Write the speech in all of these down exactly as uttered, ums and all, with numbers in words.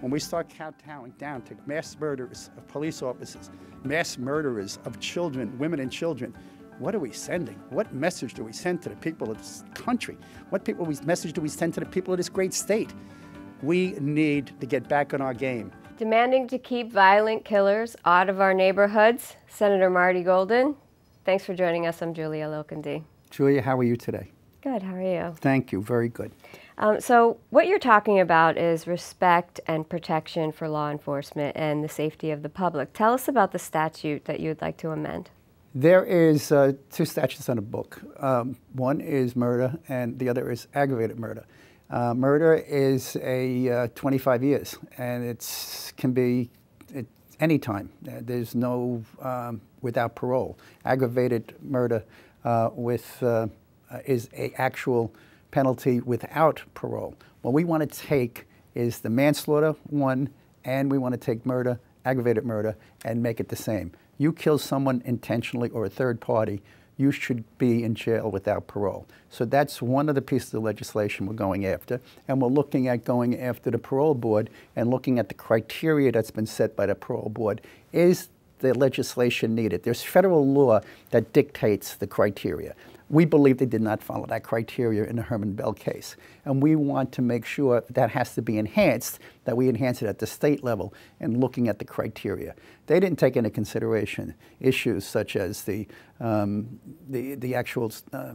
when we start counting down to mass murderers of police officers, mass murderers of children, women and children, what are we sending? What message do we send to the people of this country? What people we, message do we send to the people of this great state? We need to get back on our game. Demanding to keep violent killers out of our neighborhoods, Senator Marty Golden. Thanks for joining us. I'm Julia Lokendy. Julia, how are you today? Good, how are you? Thank you, very good. Um, so what you're talking about is respect and protection for law enforcement and the safety of the public. Tell us about the statute that you would like to amend. There is uh, two statutes on the book. Um, one is murder and the other is aggravated murder. Uh, murder is a uh, twenty-five years, and it's can be at any time. There's no um, without parole. Aggravated murder uh, with uh, is a actual penalty without parole. What we want to take is the manslaughter one, and we want to take murder, aggravated murder, and make it the same. You kill someone intentionally or a third party, you should be in jail without parole. So that's one of the pieces of legislation we're going after. And we're looking at going after the parole board and looking at the criteria that's been set by the parole board. Is the legislation needed? There's federal law that dictates the criteria. We believe they did not follow that criteria in the Herman Bell case. And we want to make sure that has to be enhanced, that we enhance it at the state level and looking at the criteria. They didn't take into consideration issues such as the, um, the, the actual uh,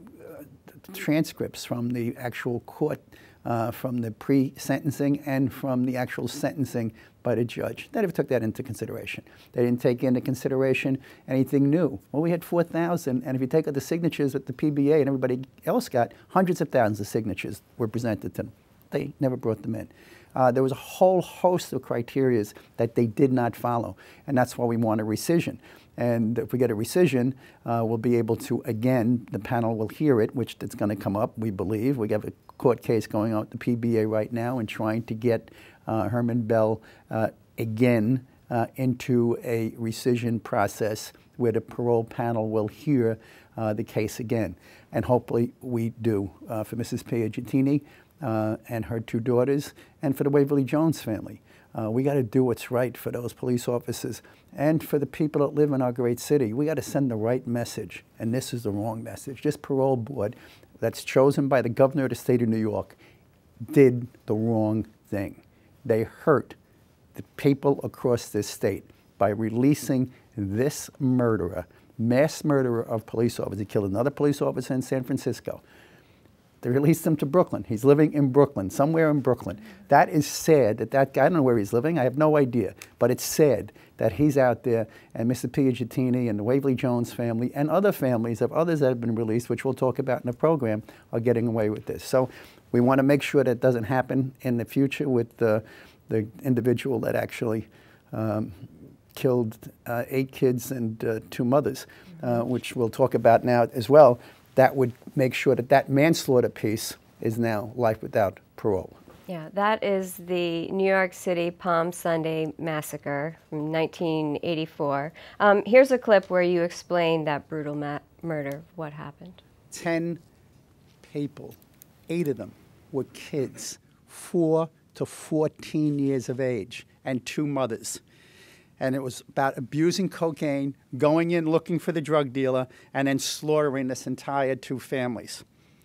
transcripts from the actual court, uh, from the pre-sentencing and from the actual sentencing by the judge. They never took that into consideration. They didn't take into consideration anything new. Well, we had four thousand, and if you take out the signatures that the P B A and everybody else got, hundreds of thousands of signatures were presented to them. They never brought them in. Uh, there was a whole host of criteria that they did not follow, and that's why we want a rescission. And if we get a rescission, uh, we'll be able to, again, the panel will hear it, which it's going to come up, we believe. We have a court case going on with the P B A right now and trying to get uh, Herman Bell uh, again uh, into a rescission process where the parole panel will hear uh, the case again. And hopefully we do uh, for Missus Piagentini uh, and her two daughters and for the Waverly Jones family. Uh, we got to do what's right for those police officers and for the people that live in our great city. We got to send the right message, and this is the wrong message. This parole board that's chosen by the governor of the state of New York did the wrong thing. They hurt the people across this state by releasing this murderer, mass murderer of police officers. He killed another police officer in San Francisco. They released him to Brooklyn. He's living in Brooklyn, somewhere in Brooklyn. That is sad that that guy, I don't know where he's living, I have no idea, but it's sad that he's out there and Mister Piagentini and the Waverly Jones family and other families of others that have been released, which we'll talk about in the program, are getting away with this. So we want to make sure that doesn't happen in the future with the, the individual that actually um, killed uh, eight kids and uh, two mothers, uh, which we'll talk about now as well. That would make sure that that manslaughter piece is now life without parole. Yeah, that is the New York City Palm Sunday massacre from nineteen eighty-four. Um, here's a clip where you explain that brutal ma murder. What happened? Ten people, eight of them were kids, four to fourteen years of age, and two mothers. And it was about abusing cocaine, going in looking for the drug dealer, and then slaughtering this entire two families.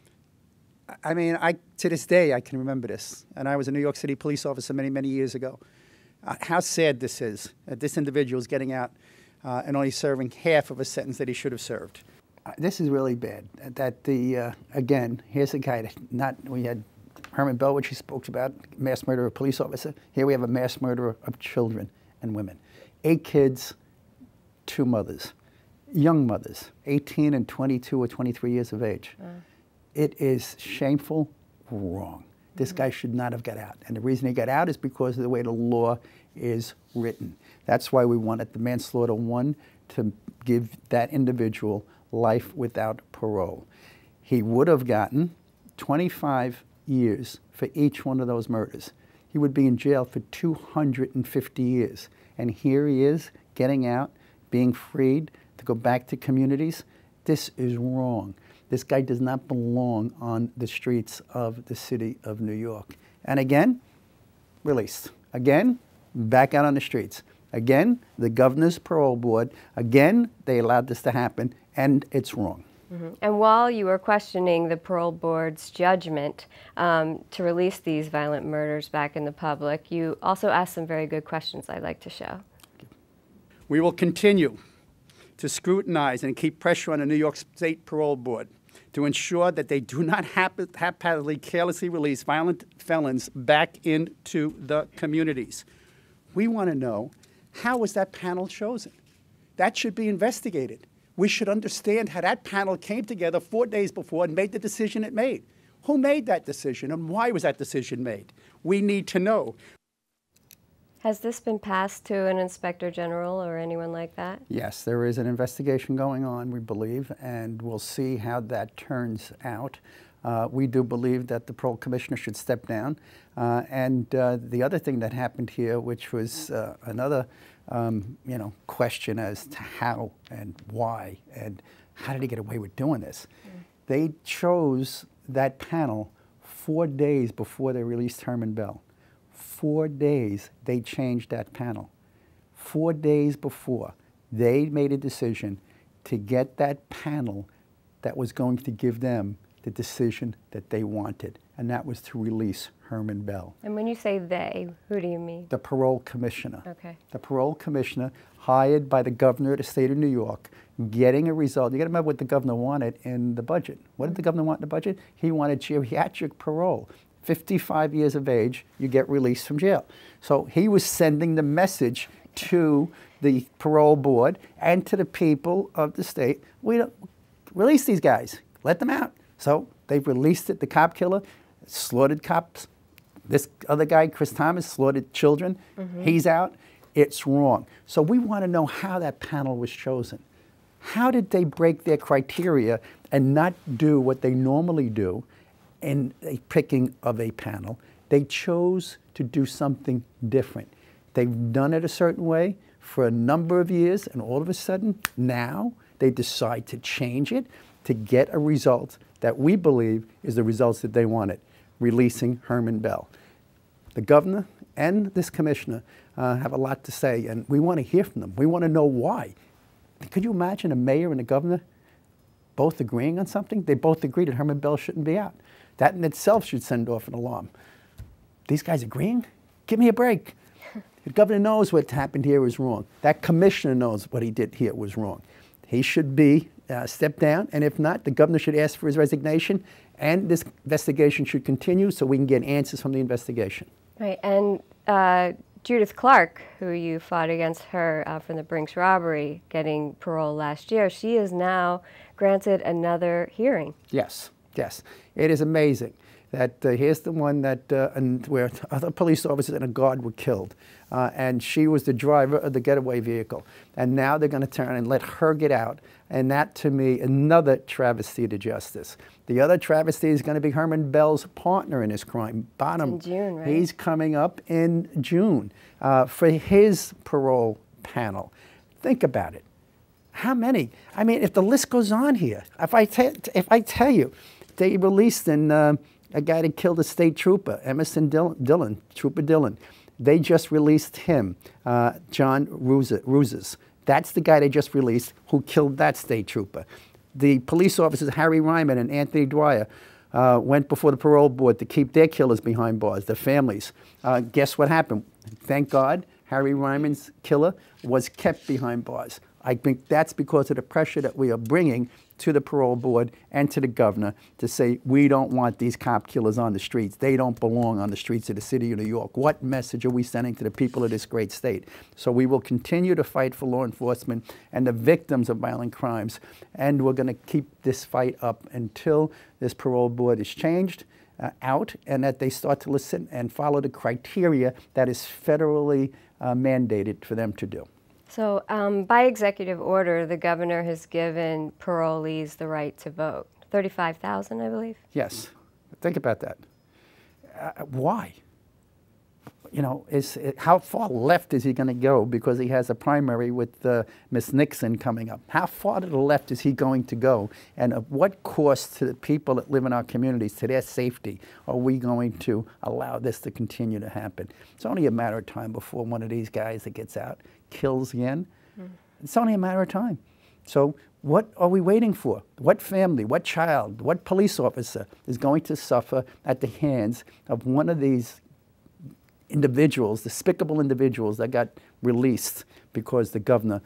I mean, I, to this day, I can remember this. And I was a New York City police officer many, many years ago. Uh, how sad this is, that this individual is getting out uh, and only serving half of a sentence that he should have served. Uh, this is really bad. That the, uh, again, here's a guy that not, we had Herman Bell, which he spoke about, mass murder of a police officer. Here we have a mass murderer of children and women. Eight kids, two mothers, young mothers, eighteen and twenty-two or twenty-three years of age. Uh. It is shameful, wrong. This mm-hmm. guy should not have got out. And the reason he got out is because of the way the law is written. That's why we wanted the manslaughter one to give that individual life without parole. He would have gotten twenty-five years for each one of those murders. He would be in jail for two hundred fifty years. And here he is, getting out, being freed to go back to communities. This is wrong. This guy does not belong on the streets of the city of New York. And again, released. Again, back out on the streets. Again, the governor's parole board. Again, they allowed this to happen, and it's wrong. Mm-hmm. And while you were questioning the parole board's judgment um, to release these violent murders back in the public, you also asked some very good questions I'd like to show. We will continue to scrutinize and keep pressure on the New York State Parole Board to ensure that they do not hap- haphazardly, carelessly release violent felons back into the communities. We want to know, how was that panel chosen? That should be investigated. We should understand how that panel came together four days before and made the decision it made. Who made that decision and why was that decision made? We need to know. Has this been passed to an inspector general or anyone like that? Yes, there is an investigation going on, we believe, and we'll see how that turns out. Uh, we do believe that the parole commissioner should step down. Uh, and uh, the other thing that happened here, which was uh, another um, you know, question as to how and why and how did he get away with doing this? Mm. They chose that panel four days before they released Herman Bell. Four days they changed that panel. Four days before, they made a decision to get that panel that was going to give them the decision that they wanted, and that was to release Herman Bell. And when you say they, who do you mean? The parole commissioner. Okay. The parole commissioner hired by the governor of the state of New York, getting a result. You got to remember what the governor wanted in the budget. What did the governor want in the budget? He wanted geriatric parole. fifty-five years of age, you get released from jail. So he was sending the message to the parole board and to the people of the state, we don't release these guys, let them out. So they've released it. The cop killer slaughtered cops. This other guy, Chris Thomas, slaughtered children. Mm-hmm. He's out. It's wrong. So we want to know how that panel was chosen. How did they break their criteria and not do what they normally do in a picking of a panel? They chose to do something different. They've done it a certain way for a number of years, and all of a sudden, now they decide to change it to get a result that we believe is the results that they wanted, releasing Herman Bell. The governor and this commissioner uh, have a lot to say, and we want to hear from them. We want to know why. Could you imagine a mayor and a governor both agreeing on something? They both agree that Herman Bell shouldn't be out. That in itself should send off an alarm. These guys agreeing? Give me a break. The governor knows what happened here was wrong. That commissioner knows what he did here was wrong. He should be uh, stepped down, and if not, the governor should ask for his resignation, and this investigation should continue so we can get answers from the investigation. Right, and uh, Judith Clark, who you fought against her uh, from the Brinks robbery, getting parole last year, she is now granted another hearing. Yes, yes. It is amazing that uh, here's the one that uh, and where other police officers and a guard were killed, uh, and she was the driver of the getaway vehicle, and now they're going to turn and let her get out, and that to me another travesty to justice. The other travesty is going to be Herman Bell's partner in this crime, Bonham. In June, right? He's coming up in June uh, for his parole panel. Think about it. How many? I mean, if the list goes on here, if I if I tell you, they released in. Uh, A guy that killed a state trooper, Emerson Dillon, Dillon Trooper Dillon. They just released him, uh, John Ruzes. That's the guy they just released who killed that state trooper. The police officers, Harry Ryman and Anthony Dwyer, uh, went before the parole board to keep their killers behind bars, their families. Uh, guess what happened? Thank God, Harry Ryman's killer was kept behind bars. I think that's because of the pressure that we are bringing to the parole board and to the governor to say, we don't want these cop killers on the streets. They don't belong on the streets of the city of New York. What message are we sending to the people of this great state? So we will continue to fight for law enforcement and the victims of violent crimes, and we're going to keep this fight up until this parole board is changed uh, out, and that they start to listen and follow the criteria that is federally uh, mandated for them to do. So um, by executive order, the governor has given parolees the right to vote. thirty-five thousand, I believe? Yes. Think about that. Uh, why? you know, is how far left is he going to go because he has a primary with uh, Miss Nixon coming up? How far to the left is he going to go? And at what cost to the people that live in our communities, to their safety, are we going to allow this to continue to happen? It's only a matter of time before one of these guys that gets out kills again. Mm. It's only a matter of time. So what are we waiting for? What family, what child, what police officer is going to suffer at the hands of one of these individuals, despicable individuals that got released because the governor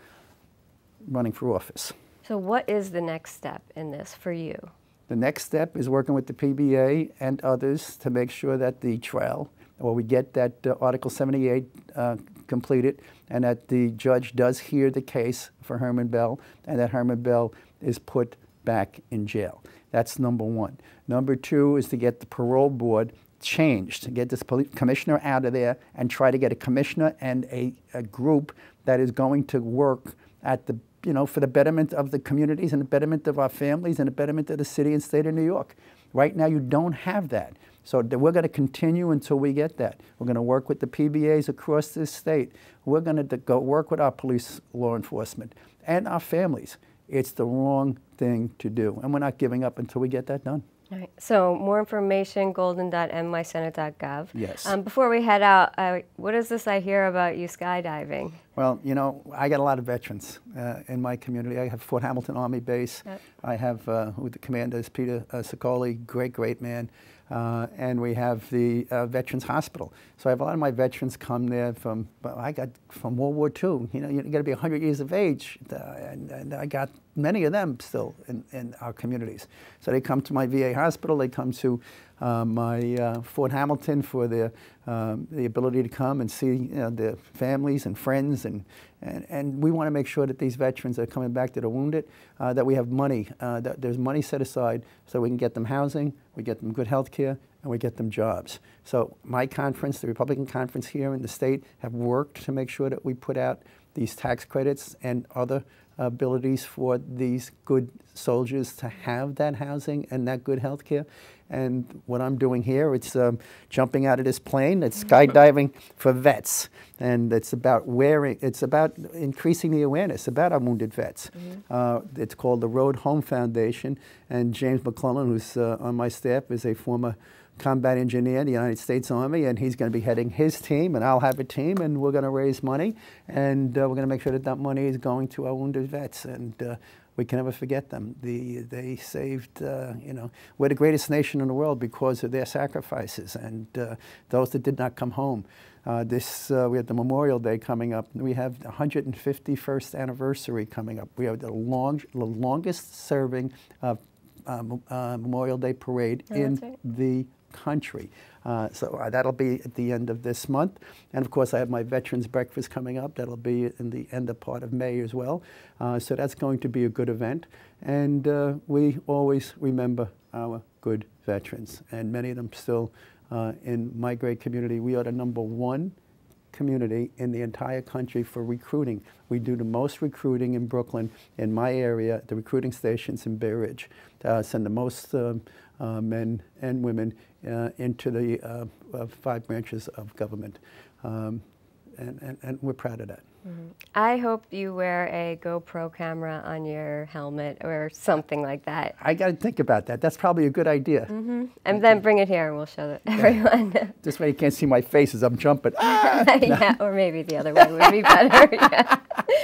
running for office? So what is the next step in this for you? The next step is working with the P B A and others to make sure that the trial, or we get that uh, Article seventy-eight uh, completed, and that the judge does hear the case for Herman Bell, and that Herman Bell is put back in jail. That's number one. Number two is to get the parole board changed, to get this commissioner out of there and try to get a commissioner and a, a group that is going to work at the, you know, for the betterment of the communities and the betterment of our families and the betterment of the city and state of New York. Right now, you don't have that. So we're going to continue until we get that. We're going to work with the P B As across this state. We're going to go work with our police, law enforcement, and our families. It's the wrong thing to do, and we're not giving up until we get that done. All right. So more information, golden dot n y senate dot gov. Yes. Um, before we head out, uh, what is this I hear about you skydiving? Well, you know, I got a lot of veterans uh, in my community. I have Fort Hamilton Army Base. Yep. I have, uh, who the commander is Peter uh, Sicoli, great, great man. Uh, and we have the uh, Veterans Hospital. So I have a lot of my veterans come there from, well, I got from World War Two. You know, you got to be one hundred years of age, uh, and, and I got many of them still in, in our communities. So they come to my V A hospital, they come to uh, my uh, Fort Hamilton for the, um, the ability to come and see you know, their families and friends, and, and, and we want to make sure that these veterans that are coming back that are wounded, uh, that we have money, uh, that there's money set aside so we can get them housing, we get them good health care, and we get them jobs. So my conference, the Republican conference here in the state, have worked to make sure that we put out these tax credits and other abilities for these good soldiers to have that housing and that good health care. And what I'm doing here, it's um, jumping out of this plane, it's skydiving for vets. And it's about wearing, it's about increasing the awareness about our wounded vets. Mm-hmm. uh, it's called the Road Home Foundation. And James McClellan, who's uh, on my staff, is a former combat engineer in the United States Army, and he's going to be heading his team, and I'll have a team, and we're going to raise money, and uh, we're going to make sure that that money is going to our wounded vets, and uh, we can never forget them. The, they saved, uh, you know, we're the greatest nation in the world because of their sacrifices, and uh, those that did not come home. Uh, this, uh, we have the Memorial Day coming up. We have the one hundred fifty-first anniversary coming up. We have the, long, the longest serving uh, uh, uh, Memorial Day parade oh, in right. the country. Uh, so uh, that'll be at the end of this month. And of course I have my Veterans Breakfast coming up. That'll be in the end of part of May as well. Uh, so that's going to be a good event. And uh, we always remember our good veterans, and many of them still uh, in my great community. We are the number one community in the entire country for recruiting. We do the most recruiting in Brooklyn, in my area, the recruiting stations in Bay Ridge. Uh, send the most um, uh, men and women uh, into the uh, uh, five branches of government. Um, and, and, and we're proud of that. Mm-hmm. I hope you wear a GoPro camera on your helmet or something like that. I got to think about that. That's probably a good idea. Mm-hmm. And then bring it here and we'll show it everyone. This way you can't see my face as I'm jumping. Ah! Yeah, or maybe the other way would be better. Yeah.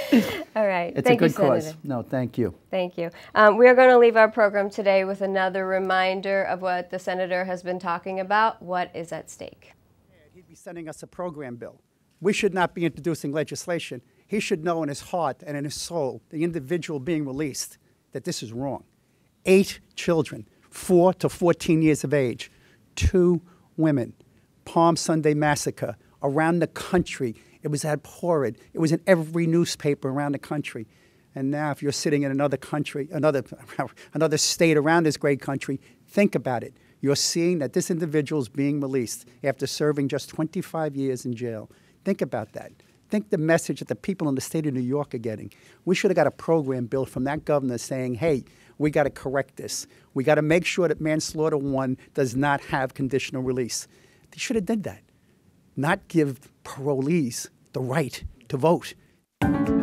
All right. It's thank a good you, cause. Senator. No, thank you. Thank you. Um, we are going to leave our program today with another reminder of what the Senator has been talking about. What is at stake? He'd be sending us a program bill. We should not be introducing legislation. He should know in his heart and in his soul, the individual being released, that this is wrong. Eight children, four to fourteen years of age, two women, Palm Sunday massacre around the country. It was abhorrent. It was in every newspaper around the country. And now if you're sitting in another country, another, another state around this great country, think about it. You're seeing that this individual is being released after serving just twenty-five years in jail. Think about that. Think the message that the people in the state of New York are getting. We should have got a program built from that governor saying, hey, we got to correct this. We got to make sure that manslaughter one does not have conditional release. They should have did that. not give parolees the right to vote.